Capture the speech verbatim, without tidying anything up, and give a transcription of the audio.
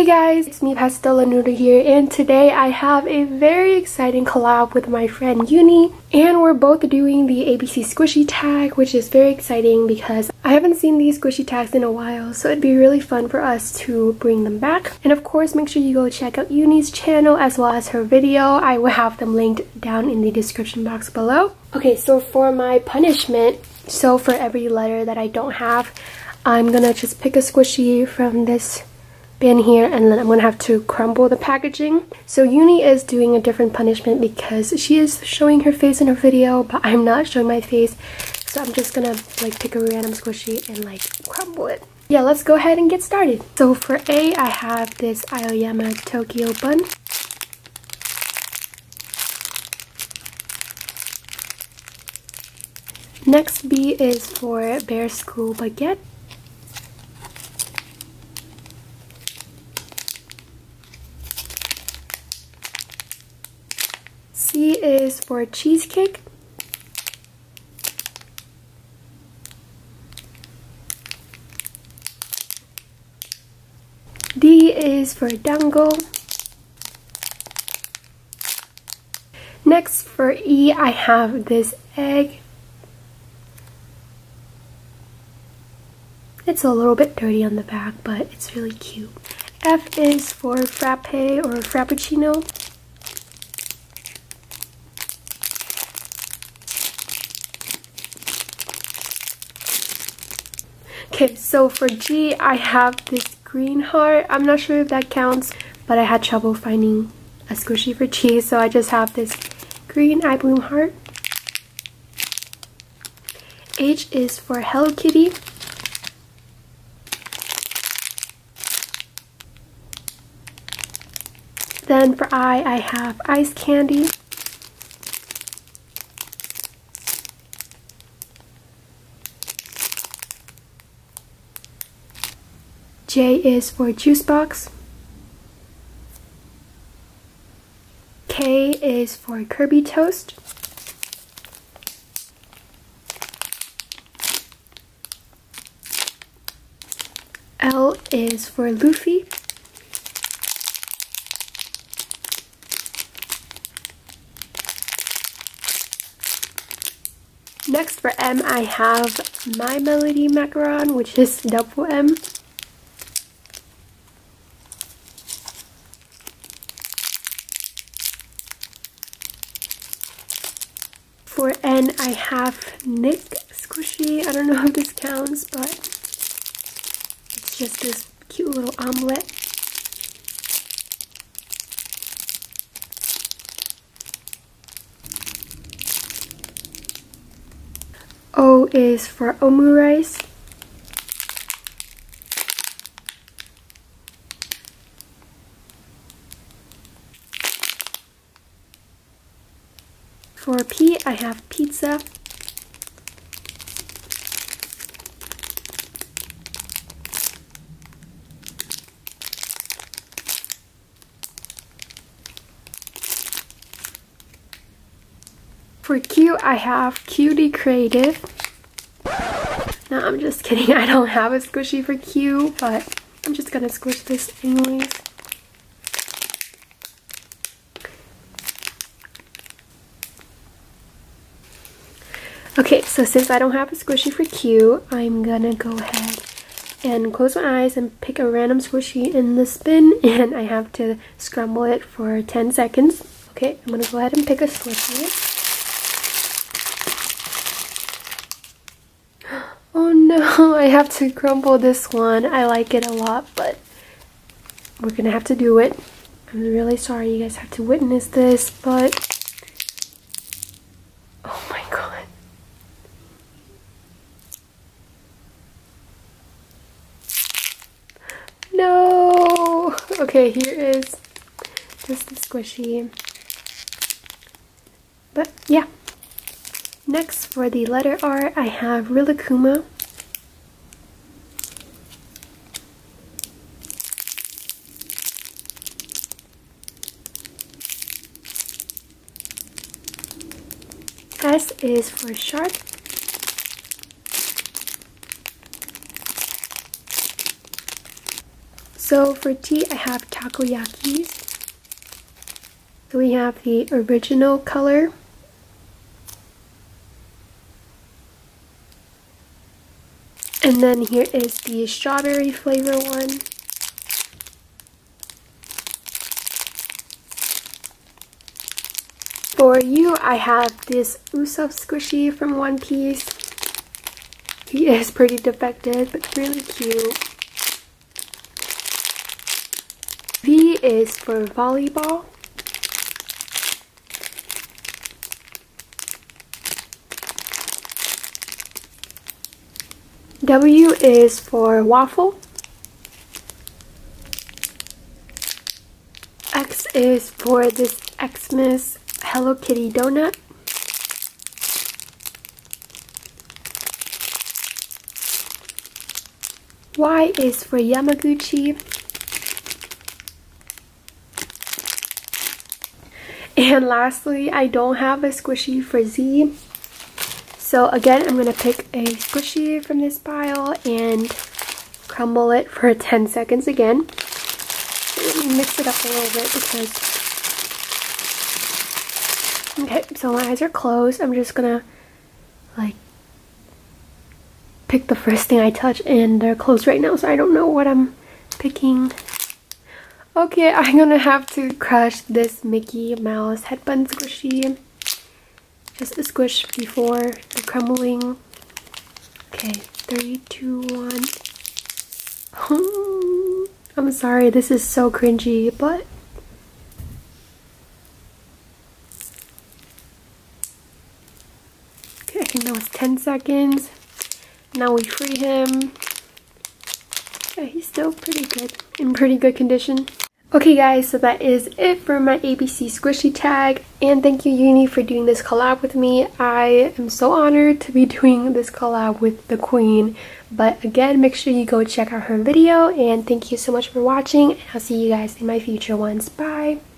guys, it's me Pastella Noodle here, and today I have a very exciting collab with my friend Uni, and we're both doing the A B C squishy tag, which is very exciting because I haven't seen these squishy tags in a while, so it'd be really fun for us to bring them back. And of course, make sure you go check out Uni's channel as well as her video. I will have them linked down in the description box below. Okay, so for my punishment, so for every letter that I don't have, I'm gonna just pick a squishy from this bin here, and then I'm gonna have to crumble the packaging. So Uni is doing a different punishment because she is showing her face in her video, but I'm not showing my face, so I'm just gonna like pick a random squishy and like crumble it. Yeah, let's go ahead and get started. So for A, I have this Aoyama Tokyo bun. Next, B is for Bear School Baguette. C is for cheesecake. D is for dango. Next for E, I have this egg. It's a little bit dirty on the back, but it's really cute. F is for frappe or frappuccino. Okay, so for G, I have this green heart. I'm not sure if that counts, but I had trouble finding a squishy for G, so I just have this green eye bloom heart. H is for Hello Kitty. Then for I, I have ice candy. J is for juice box. K is for Kirby toast. L is for Luffy. Next for M, I have My Melody Macaron, which is double M. For N, I have Nick squishy. I don't know if this counts, but it's just this cute little omelet. O is for omurice. For P, I have pizza. For Q, I have Cutie Creative. No, I'm just kidding. I don't have a squishy for Q, but I'm just gonna squish this anyways. Okay, so since I don't have a squishy for Q, I'm gonna go ahead and close my eyes and pick a random squishy in the bin, and I have to scramble it for ten seconds. Okay, I'm gonna go ahead and pick a squishy. Oh no, I have to crumble this one. I like it a lot, but we're gonna have to do it. I'm really sorry you guys have to witness this, but oh my god. No! Okay, here is just the squishy. But yeah. Next, for the letter R, I have Rilakkuma. S is for shark. So for tea, I have takoyakis. So we have the original color. And then here is the strawberry flavor one. For you, I have this Usopp squishy from One Piece. He is pretty defective, but really cute. V is for volleyball. W is for waffle. X is for this Xmas Hello Kitty donut. Y is for Yamaguchi. And lastly, I don't have a squishy for Z. So again, I'm going to pick a squishy from this pile and crumble it for ten seconds again. Let me mix it up a little bit because... Okay, so my eyes are closed. I'm just going to like pick the first thing I touch, and they're closed right now, so I don't know what I'm picking. Okay, I'm going to have to crush this Mickey Mouse headband squishy. Just a squish before the crumbling. Okay, three, two, one. I'm sorry, this is so cringy, but okay, I think that was ten seconds. Now we free him. Yeah, he's still pretty good, in pretty good condition. Okay guys, so that is it for my A B C squishy tag, and thank you Uni for doing this collab with me. I am so honored to be doing this collab with the queen. But again, make sure you go check out her video, and thank you so much for watching, and I'll see you guys in my future ones. Bye!